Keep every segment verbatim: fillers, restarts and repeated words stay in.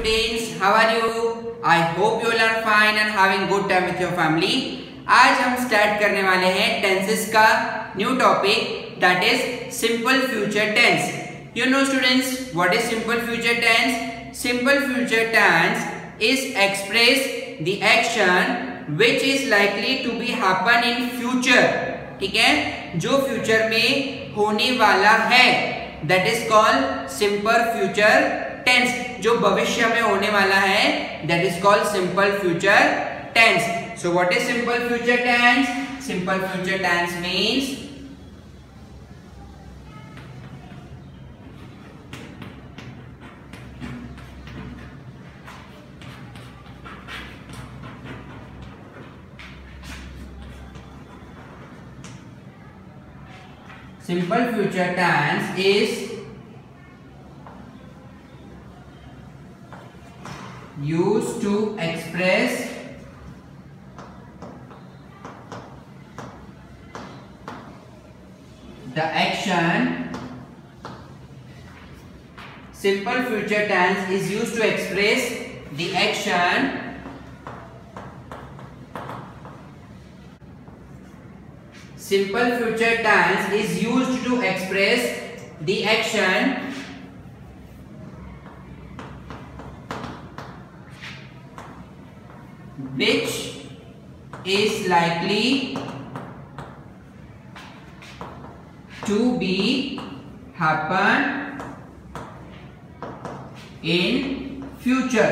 students, how are you? I hope you all are fine and having good time with your family. आज हम start करने वाले हैं tenses का new topic that is simple future tense. You know students, what is simple future tense? Simple future tense is express the action which is likely to be happen in future. ठीक है, जो future में होने वाला है that is called simple future tense. जो भविष्य में होने वाला है that is called simple future tense. So what is simple future tense? Simple future tense means simple future tense is used to express the action. Simple future tense is used to express the action Simple future tense is used to express the action which is likely to be happen in future.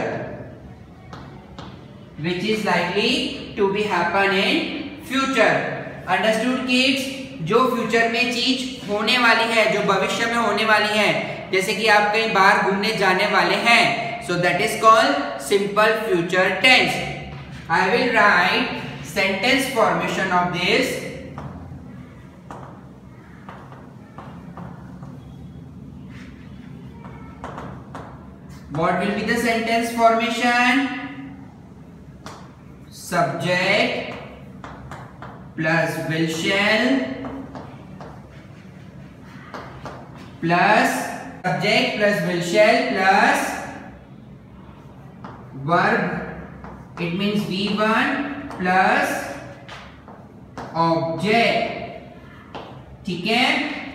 Which is likely to be happen in future. Understood kids? जो future में चीज होने वाली है, जो भविष्य में होने वाली है, जैसे कि आप कहीं बाहर घूमने जाने वाले हैं, so that is called simple future tense. I will write sentence formation of this. What will be the sentence formation? Subject plus will shall plus subject plus will shall plus verb, it means V one plus object. ठीक है,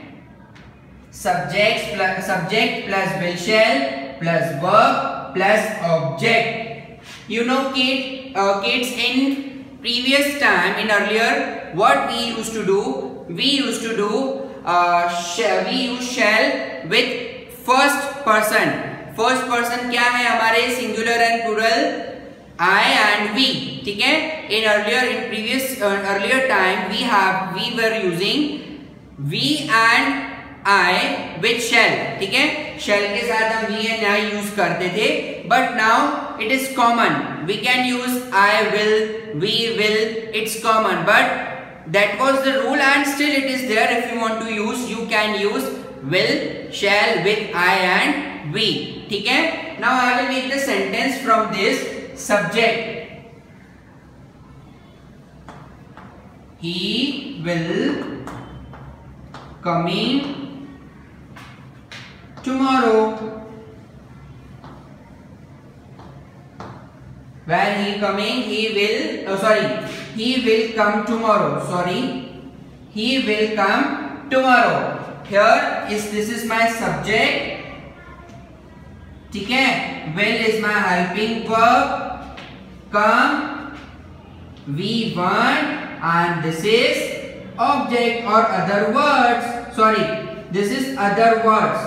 subject plus subject plus will shall plus verb plus object. You know kid, uh, kids in previous time, in earlier, what we used to do, we used to do uh, shall, we use shall with first person. First person क्या है हमारे? singular and plural, I and we. ठीक है, in earlier in previous uh, earlier time we have we were using we and I with shall. ठीक है, shall के साथ हम we and I use करते थे, but now it is common. We can use I will, we will, it's common, but that was the rule and still it is there. If you want to use, you can use will, shall with I and we. ठीक है, now I will make the sentence from this subject. He will coming tomorrow. Where he coming? He will, oh sorry, he will come tomorrow. Sorry, he will come tomorrow. Here is, this is my subject. ठीक है, will is my helping verb. Come, V one, and this is object or other words. Sorry, this is other words.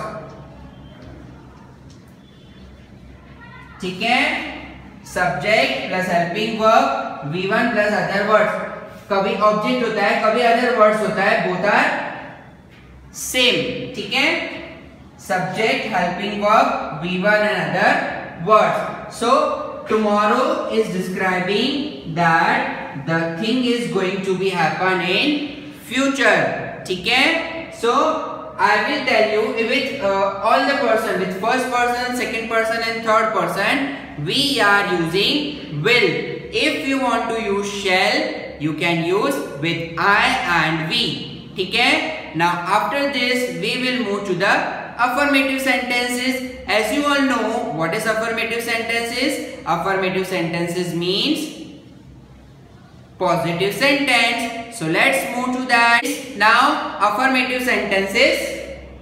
ठीक है, subject plus helping verb V one plus other words. कभी object होता है, कभी other words होता है, both are same. ठीक है, subject helping verb V one and other words. So tomorrow is describing that the thing is going to be happen in future. ठीक है, सो I will tell you with uh, all the person, with first person, second person and third person, we are using will. If you want to use shall, you can use with I and we. ठीक है, now after this we will move to the affirmative sentences. As you all know, what is affirmative sentences? Affirmative sentences means positive sentence. So let's move to that. Now affirmative sentences.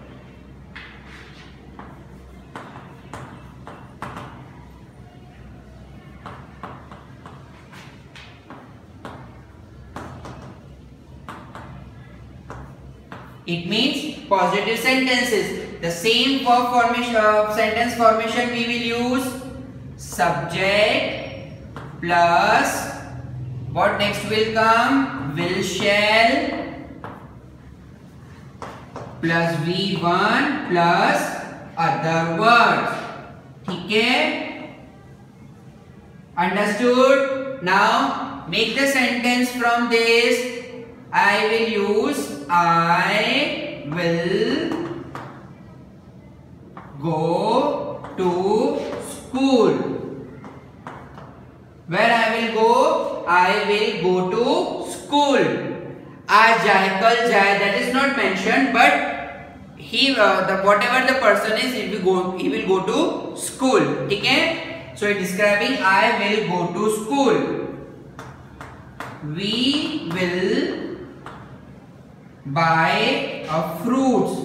It means positive sentences. The same verb formation, uh, sentence formation we will use. Subject plus what next will come? Will, shall plus V one plus other words. Okay? Understood? Now make the sentence from this. I will use I will go to school. Where I will go? I will go to school. Aaj jaye, kal jaye, that is not mentioned, but he, uh, the whatever the person is, he will go, he will go to school. Okay? So it is describing I will go to school. We will buy a fruits.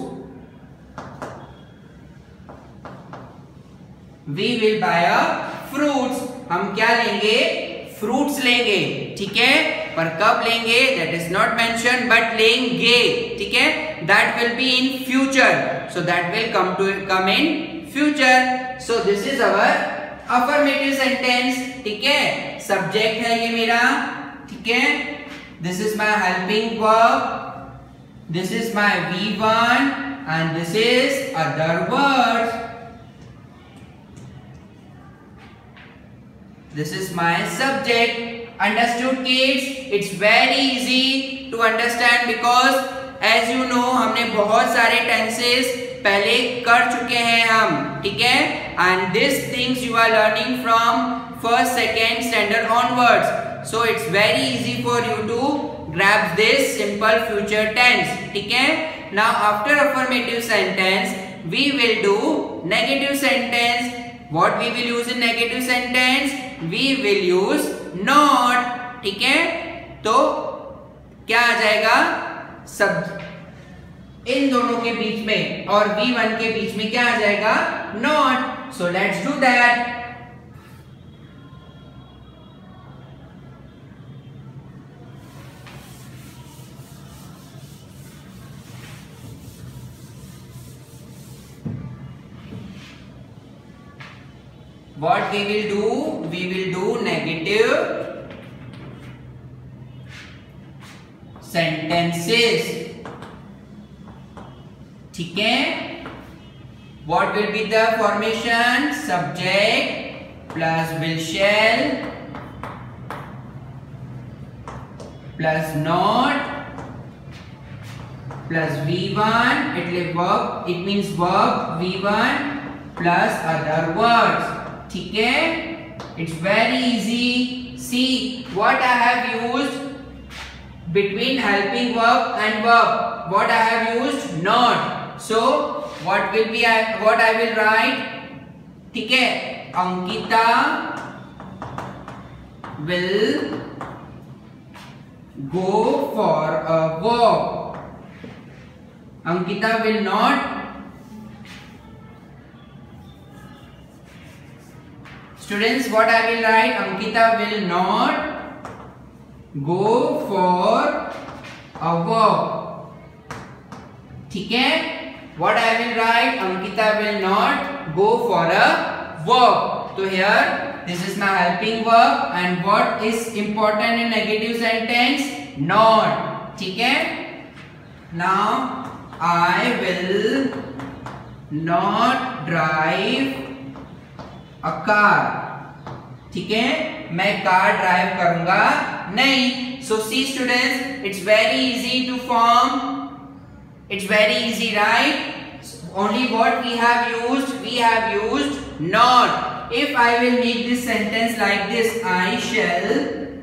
We will buy a fruits. हम क्या लेंगे? Fruits लेंगे. ठीक है? पर कब लेंगे? That is not mentioned, but लेंगे. ठीक है? That will be in future. So that will come to come in future. So this is our affirmative sentence. ठीक है? Subject है ये मेरा. ठीक है? This is my helping verb. This is my V one and this is other words. This is my subject. Understood kids? It's very easy to understand because as you know हमने बहुत सारे tenses पहले कर चुके हैं हम. ठीक है? And these things you are learning from first, second standard onwards. So it's very easy for you to grab this simple future tense. ठीक है? Now after affirmative sentence we will do negative sentence. What we will use in negative sentence? We will use not. ठीक है? तो क्या आ जाएगा? सब इन दोनों के बीच में और V one के बीच में क्या आ जाएगा? Not. So let's do that. What we will do? We will do negative sentences. ठीक है? What will be the formation? Subject plus will, shall plus not plus V one. It will verb. It means verb V one plus other words. ठीक है? It's very easy. See what I have used between helping verb and verb. What I have used? Not. So what will be I, what I will write? ठीक है? Ankita will go for a walk. Ankita will not. Students, what I will write? Ankita will not go for a walk. ठीक है? What I will write? Ankita will not go for a walk. So here, this is my helping verb, and what is important in negative sentence? Not. ठीक है? Now I will not drive a car. ठीक है? मैं car drive करूंगा नहीं. So see students, it's very easy to form. It's very easy, right? Only what we have used, we have used not. If I will make this sentence like this, I shall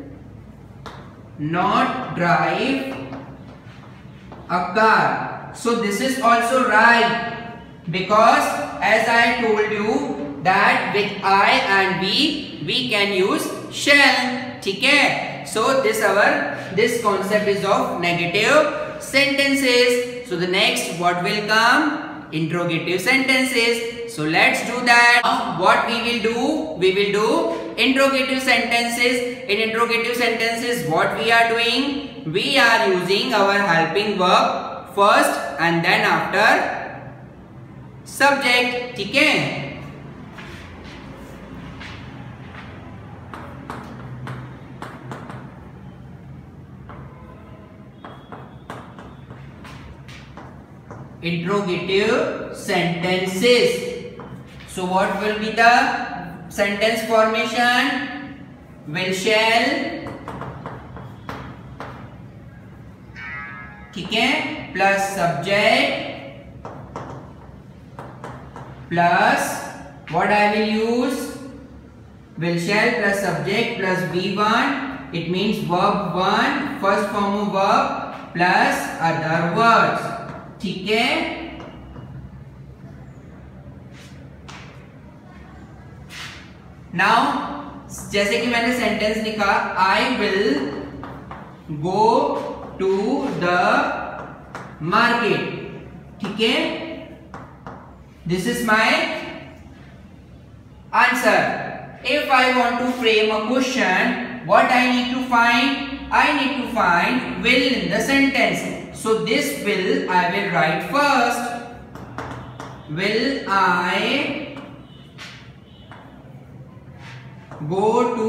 not drive a car. So this is also right. because as I told you that with I and we we can use shall. ठीक है? So this our this concept is of negative sentences. So the next what will come? Interrogative sentences. So let's do that. Now what we will do? We will do interrogative sentences. In interrogative sentences, what we are doing? We are using our helping verb first and then after subject. ठीक है? Interrogative sentences. So what will be the sentence formation? Will, shall. ठीक है? Plus subject plus what I will use? Will, shall plus subject plus V one. It means verb one, first form of verb plus other words. ठीक है? Now जैसे कि मैंने sentence लिखा, I will go to the market. ठीक है? This is my answer. If I want to frame a question, what I need to find? I need to find will in the sentence. So this will I will write first. Will I go to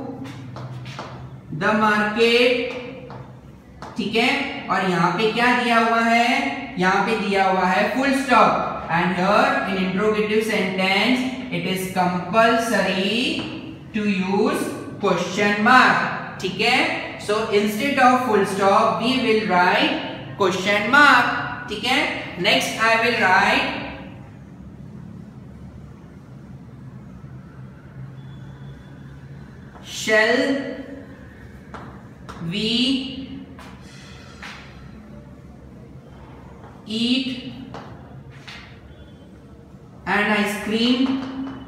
the market? ठीक है? और यहाँ पे क्या दिया हुआ है? यहाँ पे दिया हुआ है full stop. And here in interrogative sentence it is compulsory to use question mark. ठीक है? So instead of full stop we will write question mark. ठीक है? Next I will write shall we eat an ice cream?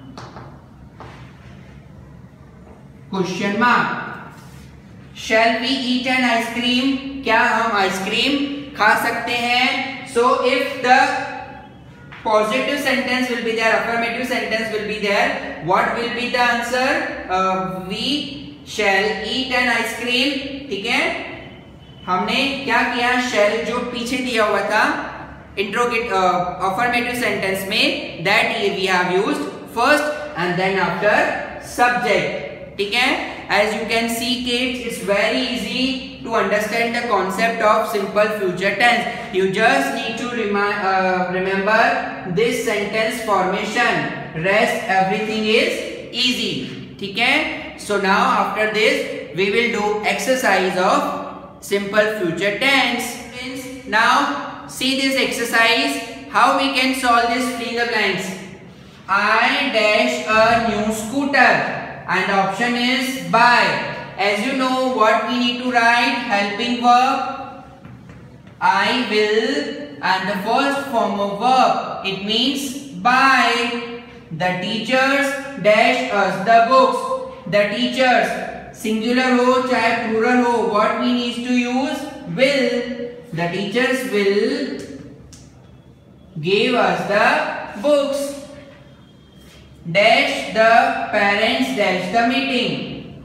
Question mark. Shall we eat an ice cream? क्या हम ice cream खा सकते हैं? So if the positive sentence will be there, affirmative sentence will be there, what will be the answer? Uh, we shall eat an ice cream. ठीक है? हमने क्या किया? shall जो पीछे दिया हुआ था interrogative uh, affirmative sentence में, that we have used first and then after subject. ठीक है? As you can see kids, it's very easy to understand the concept of simple future tense. You just need to remind, uh, remember this sentence formation. Rest everything is easy. ठीक है? So now after this we will do exercise of simple future tense. Now see this exercise. How we can solve this? Fill in the blanks. I dash a new scooter. And the option is buy. As you know what we need to write? Helping verb. I will and the first form of verb. It means buy. The teachers dash us the books. The teachers singular ho chahe plural ho, what we need to use? Will. The teachers will give us the books. Dash the parents dash the meeting.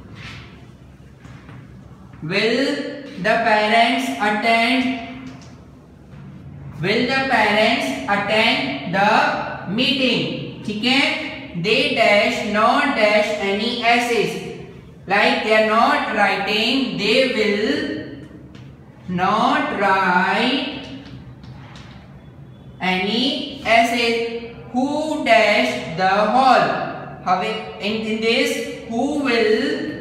Will the parents attend? Will the parents attend the meeting? ठीक है? They dash not dash any essays. Like they are not writing, they will not write any essays. Who dash the hall? How in, in this, who will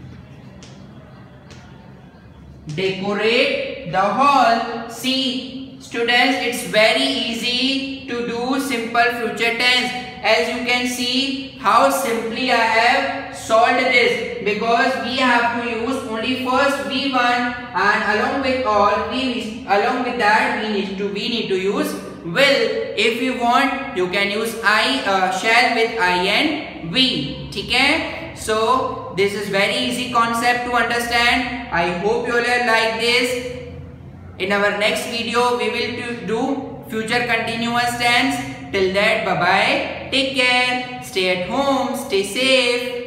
decorate the hall? See students, it's very easy to do simple future tense. As you can see how simply I have solved this, because we have to use only first V one and along with all we along with that we need to we need to use will. If you want, you can use I uh, shall with I and we. ठीक है? So this is very easy concept to understand. I hope you all like this. In our next video, we will do future continuous tense. Till that, bye bye. Take care. Stay at home. Stay safe.